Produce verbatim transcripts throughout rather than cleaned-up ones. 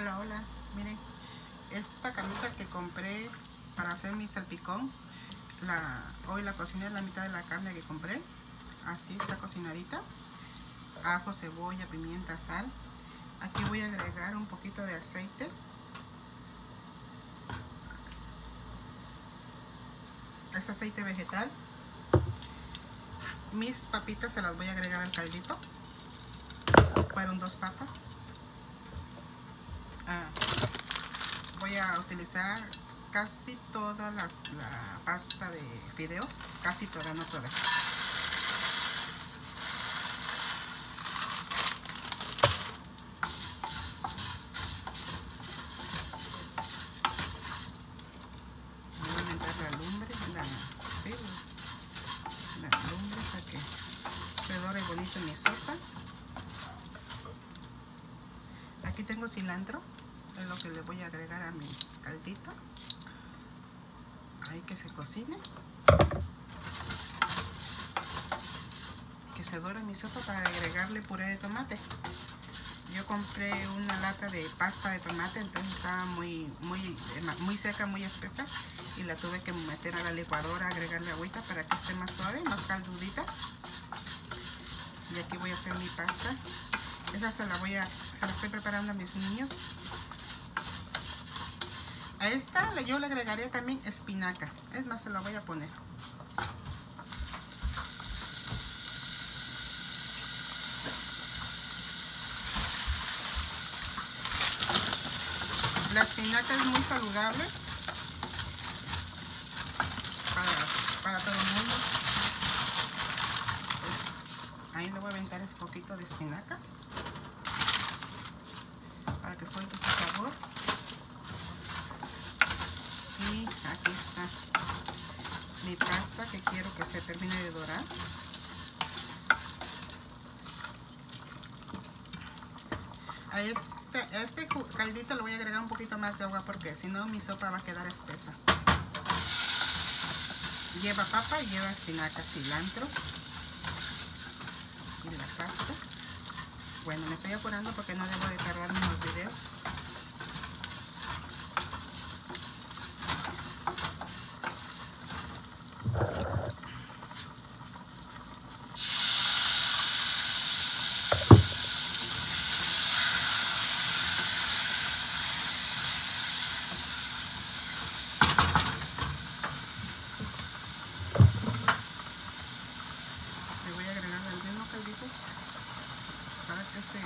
Hola, hola, miren, esta carnita que compré para hacer mi salpicón, la, hoy la cociné la mitad de la carne que compré, así está cocinadita, ajo, cebolla, pimienta, sal. Aquí voy a agregar un poquito de aceite, es aceite vegetal. Mis papitas se las voy a agregar al caldito, fueron dos papas. Ah, voy a utilizar casi toda la, la pasta de fideos, casi toda, no toda. Voy a aumentar la lumbre, la, sí, la lumbre para que se dore bonito mi sopa. Aquí tengo cilantro, es lo que le voy a agregar a mi caldito. Ahí que se cocine, que se dore mi sopa para agregarle puré de tomate. Yo compré una lata de pasta de tomate, entonces estaba muy, muy, muy seca, muy espesa, y la tuve que meter a la licuadora, agregarle agüita para que esté más suave, más caldudita. Y aquí voy a hacer mi pasta. Esa se la voy a, se la estoy preparando a mis niños. A esta yo le agregaría también espinaca, es más, se la voy a poner. La espinaca es muy saludable para, para todo el mundo. Pues ahí le voy a aventar ese poquito de espinacas para que suelte su sabor. Y aquí está mi pasta que quiero que se termine de dorar. A este, a este caldito le voy a agregar un poquito más de agua porque si no mi sopa va a quedar espesa. Lleva papa y lleva espinaca, cilantro y la pasta. Bueno, me estoy apurando porque no debo de tardarme en los videos. Para que se,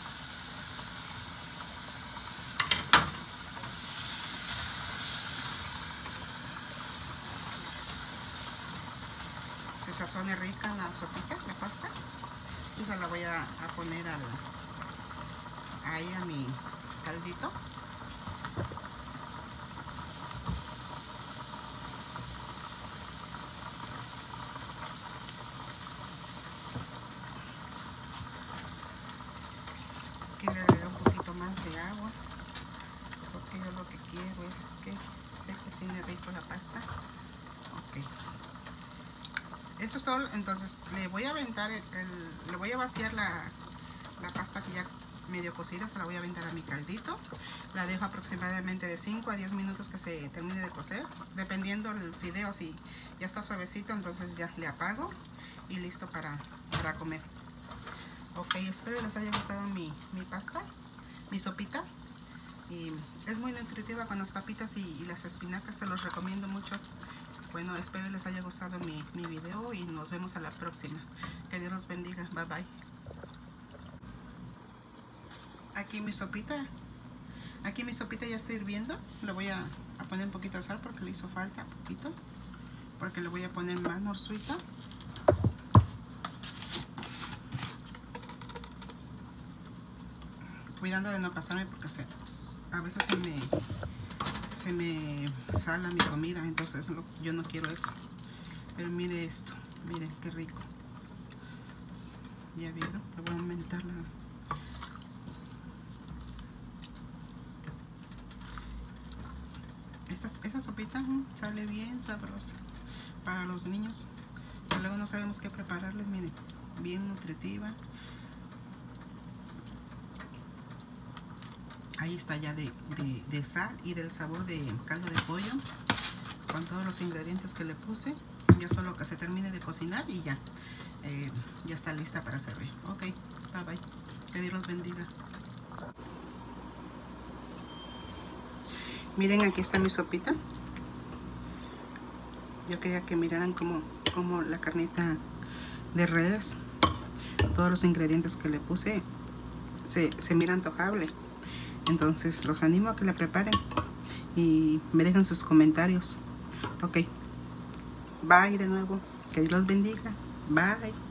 se sazone rica la sopita, la pasta, y se la voy a, a poner al, ahí a mi caldito. Aquí le agrego un poquito más de agua porque yo lo que quiero es que se cocine rico la pasta. Ok, eso es todo. Entonces le voy a aventar el, el, le voy a vaciar la, la pasta que ya medio cocida, se la voy a aventar a mi caldito. La dejo aproximadamente de cinco a diez minutos que se termine de cocer, dependiendo del fideo. Si ya está suavecito, entonces ya le apago y listo para, para comer. Ok, espero les haya gustado mi, mi pasta, mi sopita. Y es muy nutritiva con las papitas y, y las espinacas, se los recomiendo mucho. Bueno, espero les haya gustado mi, mi video y nos vemos a la próxima. Que Dios los bendiga. Bye bye. Aquí mi sopita, aquí mi sopita ya está hirviendo. Le voy a, a poner un poquito de sal porque le hizo falta un poquito. Porque le voy a poner más nor suiza. Cuidando de no pasarme porque se, pues, a veces se me, se me sala mi comida, entonces no, yo no quiero eso. Pero mire esto, miren qué rico. Ya vieron, le voy a aumentar la... Esta, esta sopita mmm, sale bien sabrosa para los niños. Y luego no sabemos qué prepararles, miren, bien nutritiva. ahí está ya de, de, de sal y del sabor de caldo de pollo, con todos los ingredientes que le puse. Ya solo que se termine de cocinar y ya, eh, ya está lista para servir. Ok, bye bye. Que Dios los bendiga. Miren, aquí está mi sopita. Yo quería que miraran como, como la carnita de res, todos los ingredientes que le puse, se, se mira antojable. Entonces los animo a que la preparen y me dejen sus comentarios. Ok, bye de nuevo. Que Dios los bendiga. Bye.